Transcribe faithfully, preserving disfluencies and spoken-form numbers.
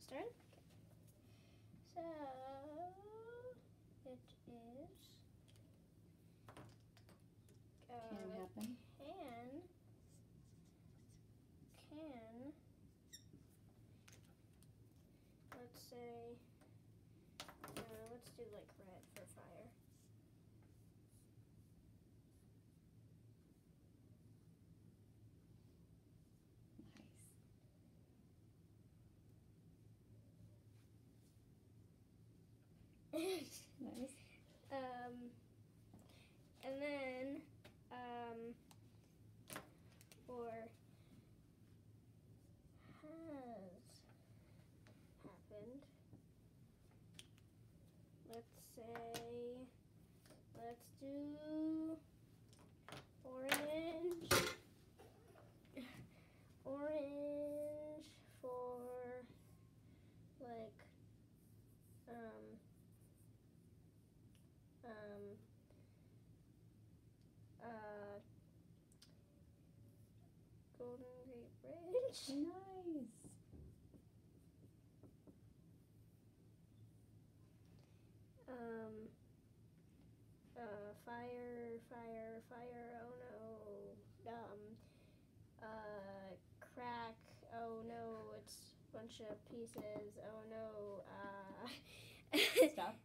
Start? Okay. So it is uh, Can happen. Can can let's say uh, let's do like red for fire. Nice. Nice. Um, and then um, for has happened, let's say, let's do orange, orange for like, um, um, uh, Golden Gate Bridge. Nice. Um, uh, fire, fire, fire, oh no. Um, uh, crack, oh no, it's a bunch of pieces, oh no. Uh, Stop.